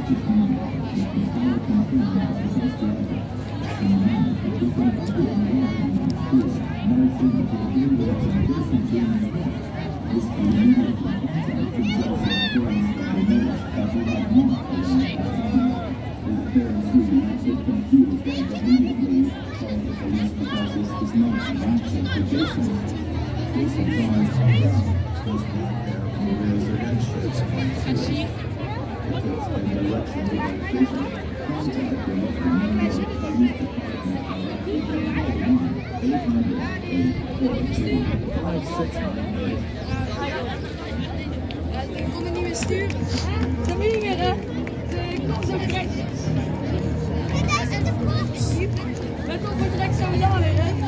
Ik kon het niet meer sturen. Dat moet niet meer, hè? De kop zo krijgt. En daar zit de box. Let op, wordt direct zo gedaan weer, hè?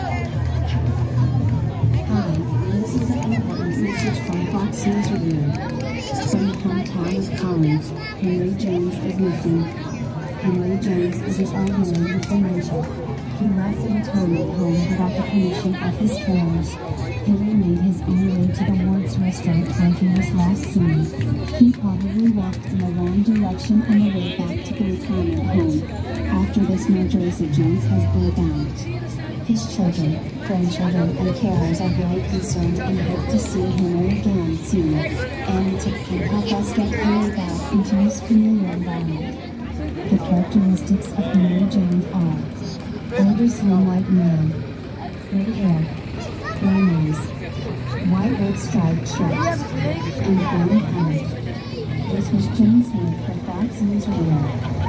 Hi, this is an important message from Fox News Review. From the hometown of Collins, Henry Jones is missing. Henry Jones is his old man with dementia. He left the retirement home without the permission of his carers. Henry made his own way to the Ward's restaurant where he was last seen. He probably walked in the wrong direction on the way back to the retirement home. After this murderous Jones has been found. His children, grandchildren, and carers are very concerned and hope to see Henry again soon, and to help us get Henry back into his familiar environment. The characteristics of Henry Jones are: older slim white man, red hair, brown eyes, white red striped shirts, and brown eyes. This was Jim Smith for Fox News Radio.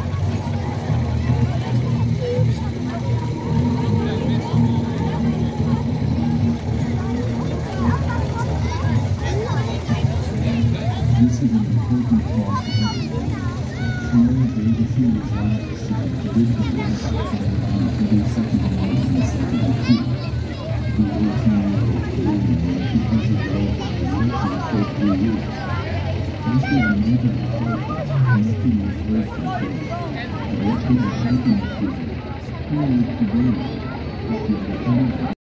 This is an important part of Henry gave a few years last to give the last to the second one and the second two. The 18-year-old because of the election for 3 years. This was a major effort nothing was worth control. The rest of the helping the people. Who would today?